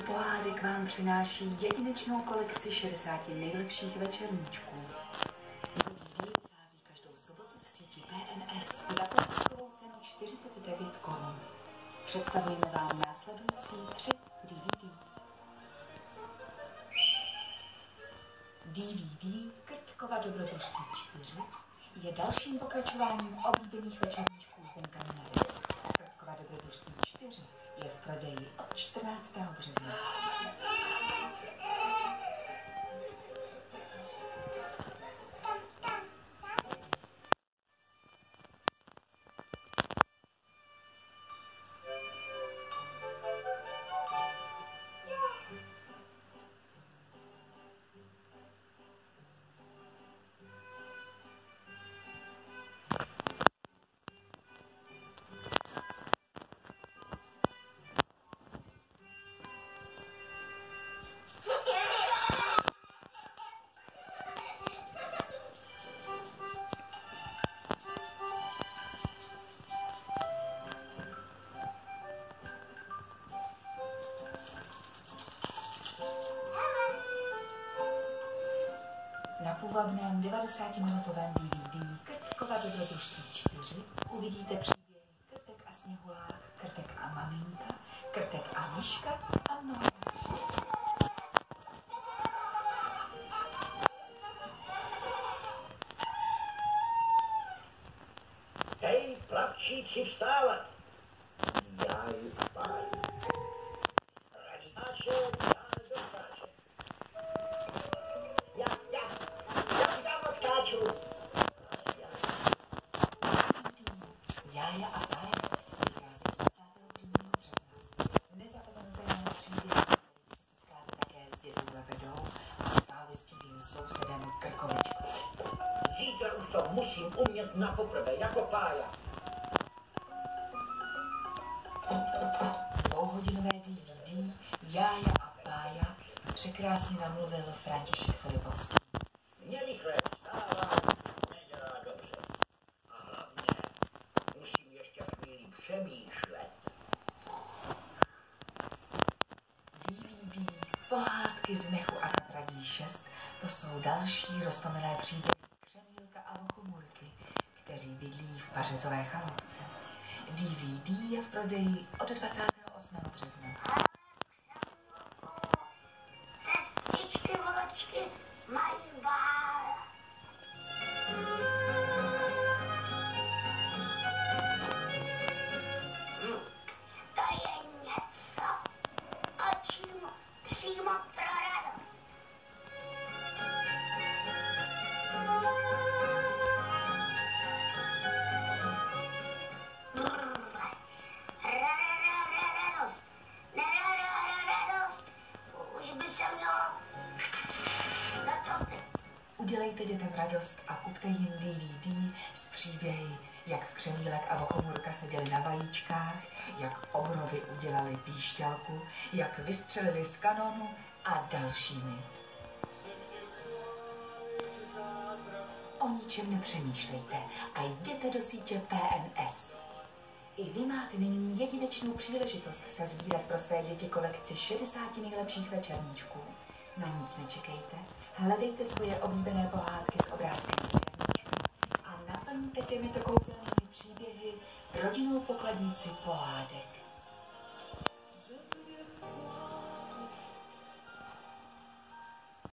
pohádek vám přináší jedinečnou kolekci 60 nejlepších večerníčků. DVD vychází každou sobotu v síti PNS za poplatovou cenu 49 korun. Představujeme vám následující 3 DVD. DVD Krtkova dobrodružství 4 je dalším pokračováním oblíbených večerníčků Zdenka Minary. Krtkova dobrodružství 4 je v prodeji od 14. března. Na půvabném 90-minutovém DVD Krtkova dobrodružství 4 uvidíte příběhy Krtek a Sněhulák, Krtek a maminka, Krtek a Myška a mnoho dalších. Hej, plavčíci, vstávat! Jaj, pán. Radiáče, dále do stáče. Já odskáču. Jája a Pája vychází 21. března. Nezapomenutelné příběhy, které se setkáte také s dědou Levedou a závistivým sousedem Krkovičkou. Zítra už to musím umět na poprvé, jako Pája. Dvouhodinové DVD Jája a Pája překrásně namluvil František Filipovský. Mě rychle vstává, nedělá dobře. A hlavně musím ještě chvíli přemýšlet. DVD Pohádky z mechu a kapradí 6, to jsou další roztomilé příběhy Křemílka a Vochomůrky, kteří bydlí v Pařezové chaloupce. DVD je v prodeji od 28. března. Sestřičky, vločky, mají bál. To je něco, o čím přímo pro radost. Radost. Už by se mělo zatopit. Udělejte dětem radost a kupte jim DVD s příběhy, jak Křemílek a Vochomůrka seděli na vajíčkách, jak obrovy udělali píšťalku, jak vystřelili z kanonu a dalšími. O ničem nepřemýšlejte a jděte do sítě PNS. I vy máte nyní jedinečnou příležitost se sbírat pro své děti kolekci 60 nejlepších večerníčků. Na nic nečekejte, hledejte svoje oblíbené pohádky s obrázky a naplňte těmito kouzelnými příběhy rodinnou pokladnici pohádek.